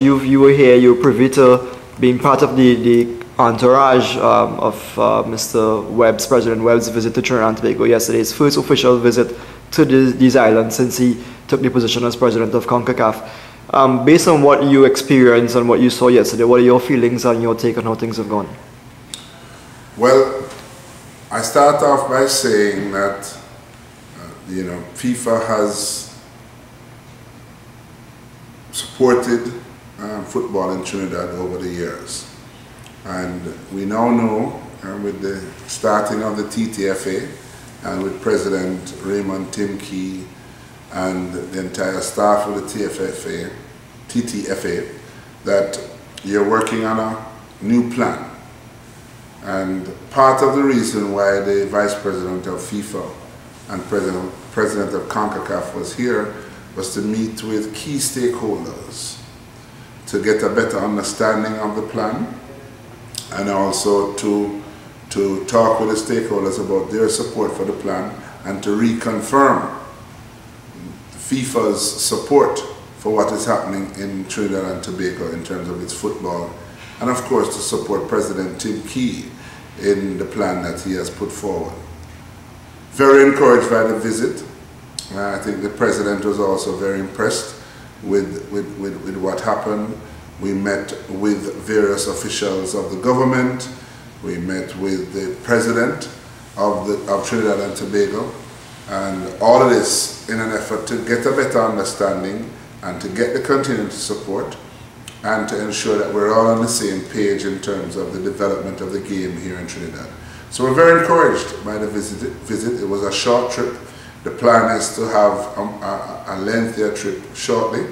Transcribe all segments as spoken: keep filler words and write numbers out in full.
You, you were here, you were privy to being part of the, the entourage um, of uh, Mister Webb's, President Webb's visit to Trinidad and Tobago yesterday, his first official visit to the, these islands since he took the position as President of CONCACAF. Um, based on what you experienced and what you saw yesterday, what are your feelings and your take on how things have gone? Well, I start off by saying that, uh, you know, FIFA has supported um, football in Trinidad over the years. And we now know, uh, with the starting of the T T F A and with President Raymond Tim Key and the entire staff of the T T F A, that you're working on a new plan. And part of the reason why the Vice President of FIFA and President, President of CONCACAF was here was to meet with key stakeholders to get a better understanding of the plan, and also to, to talk with the stakeholders about their support for the plan and to reconfirm FIFA's support for what is happening in Trinidad and Tobago in terms of its football, and of course to support President Tim Key in the plan that he has put forward. Very encouraged by the visit. Uh, I think the President was also very impressed with, with, with, with what happened. We met with various officials of the government. We met with the President of, the, of Trinidad and Tobago. And all of this in an effort to get a better understanding and to get the continued support and to ensure that we're all on the same page in terms of the development of the game here in Trinidad. So we're very encouraged by the visit. visit. It was a short trip. The plan is to have a, a, a lengthier trip shortly.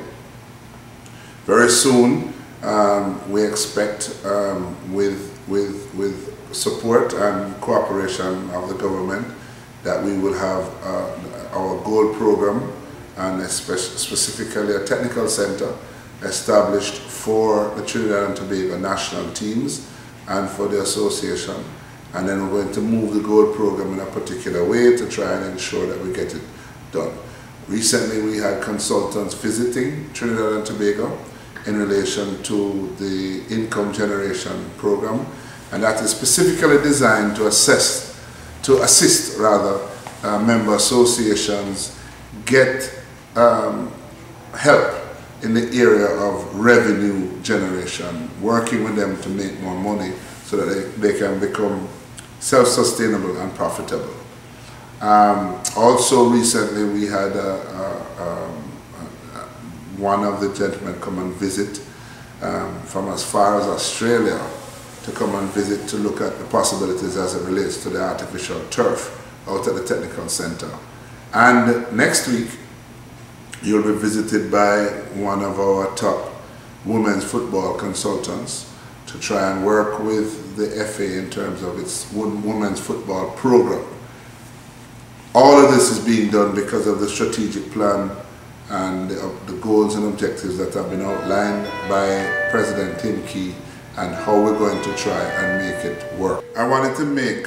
Very soon, um, we expect um, with, with, with support and cooperation of the government that we will have uh, our goal program and specifically a technical center established for the Trinidad and Tobago national teams and for the association. And then we're going to move the goal program in a particular way to try and ensure that we get it done. Recently we had consultants visiting Trinidad and Tobago in relation to the income generation program, and that is specifically designed to assess, to assist rather, uh, member associations get um, help in the area of revenue generation, working with them to make more money so that they, they can become self-sustainable and profitable. Um, also recently we had a, a, a, a, one of the gentlemen come and visit um, from as far as Australia to come and visit to look at the possibilities as it relates to the artificial turf out at the technical center. And next week you'll be visited by one of our top women's football consultants to try and work with the F A in terms of its women's football program. All of this is being done because of the strategic plan and the, uh, the goals and objectives that have been outlined by President Tim Key and how we're going to try and make it work. I wanted to make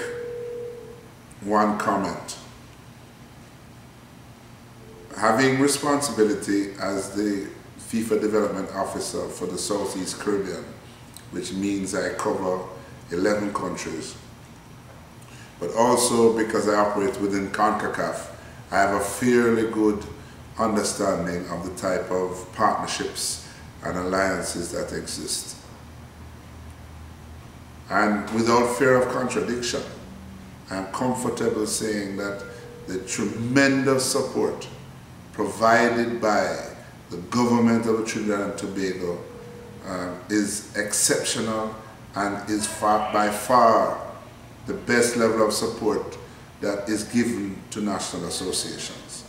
one comment. Having responsibility as the FIFA Development Officer for the Southeast Caribbean, which means I cover eleven countries, but also because I operate within CONCACAF, I have a fairly good understanding of the type of partnerships and alliances that exist. And without fear of contradiction, I'm comfortable saying that the tremendous support provided by the government of Trinidad and Tobago uh, is exceptional and is far, by far the best level of support that is given to national associations.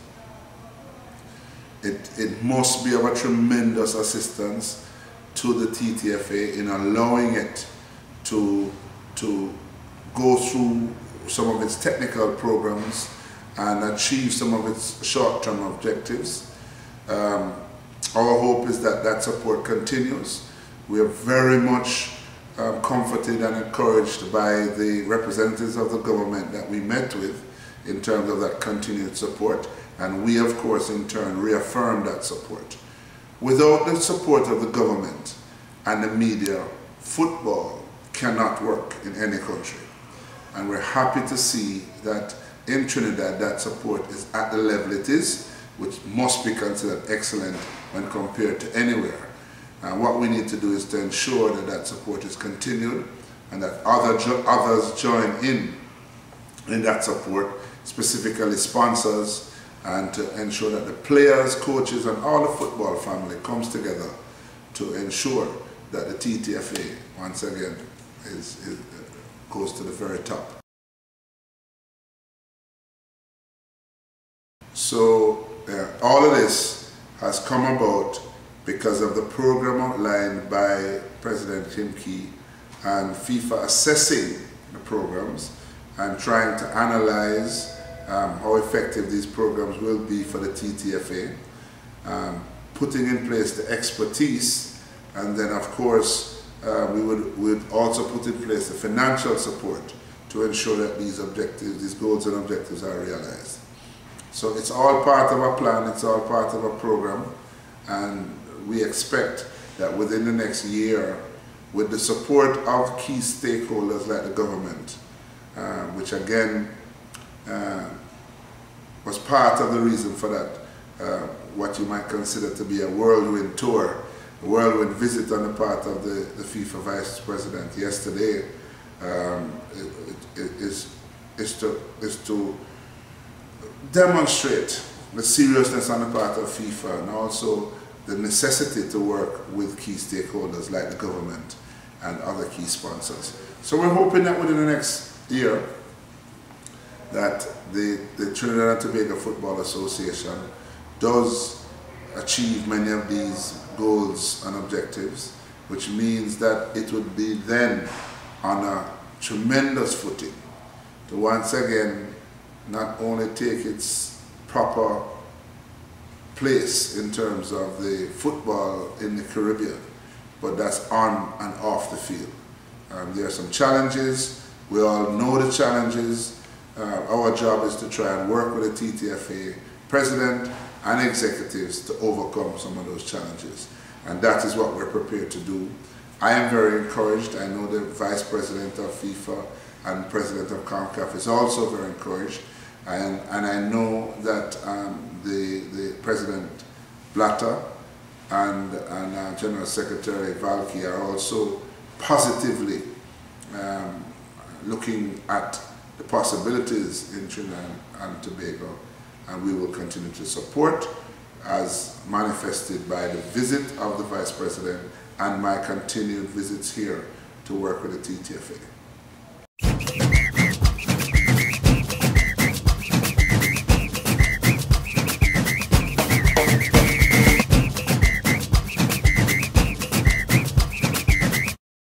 It, it must be of a tremendous assistance to the T T F A in allowing it to, to go through some of its technical programs and achieve some of its short-term objectives. Um, our hope is that that support continues. We are very much um, comforted and encouraged by the representatives of the government that we met with in terms of that continued support, and we of course in turn reaffirm that support. without the support of the government and the media, football cannot work in any country. And we're happy to see that in Trinidad that support is at the level it is, which must be considered excellent when compared to anywhere. And what we need to do is to ensure that that support is continued and that other jo others join in in that support, specifically sponsors, and to ensure that the players, coaches, and all the football family comes together to ensure that the T T F A, once again, is, is, goes to the very top. So uh, all of this has come about because of the program outlined by President Kim Key and FIFA assessing the programs and trying to analyze um, how effective these programs will be for the T T F A, um, putting in place the expertise, and then of course uh, we would, would also put in place the financial support to ensure that these objectives, these goals and objectives are realized. So it's all part of our plan, it's all part of our program, and we expect that within the next year, with the support of key stakeholders like the government, uh, which again uh, was part of the reason for that, uh, what you might consider to be a whirlwind tour, a whirlwind visit on the part of the, the FIFA Vice President yesterday, um, it, it, is, is, to, is to demonstrate the seriousness on the part of FIFA and also the necessity to work with key stakeholders like the government and other key sponsors. So we're hoping that within the next year that the, the Trinidad and Tobago Football Association does achieve many of these goals and objectives, which means that it would be then on a tremendous footing to once again not only take its proper place in terms of the football in the Caribbean, but that's on and off the field. Um, there are some challenges, we all know the challenges. Uh, our job is to try and work with the T T F A president and executives to overcome some of those challenges. And that is what we're prepared to do. I am very encouraged. I know the Vice President of FIFA and President of CONCACAF is also very encouraged. And, and I know that um, the, the President Blatter and, and uh, General Secretary Valky are also positively um, looking at the possibilities in Trinidad and Tobago, and we will continue to support as manifested by the visit of the Vice President and my continued visits here to work with the T T F A.